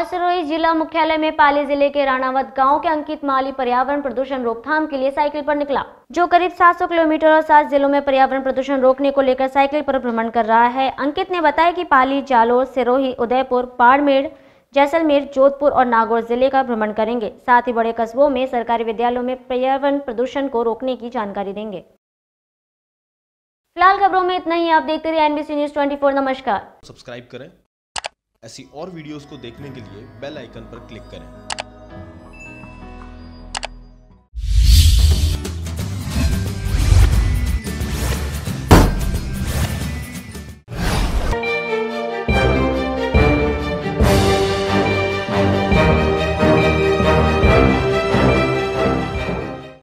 सिरोही जिला मुख्यालय में पाली जिले के राणावत गांव के अंकित माली पर्यावरण प्रदूषण रोकथाम के लिए साइकिल पर निकला, जो करीब 700 किलोमीटर और 7 जिलों में पर्यावरण प्रदूषण रोकने को लेकर साइकिल पर भ्रमण कर रहा है। अंकित ने बताया कि पाली, जालोर, सिरोही, उदयपुर, बाड़मेर, जैसलमेर, जोधपुर और नागौर जिले का भ्रमण करेंगे। साथ ही बड़े कस्बों में सरकारी विद्यालयों में पर्यावरण प्रदूषण को रोकने की जानकारी देंगे। फिलहाल खबरों में इतना ही। आप देखते रहिए NBC News 24। नमस्कार। सब्सक्राइब करें। ऐसी और वीडियोस को देखने के लिए बेल आइकन पर क्लिक करें।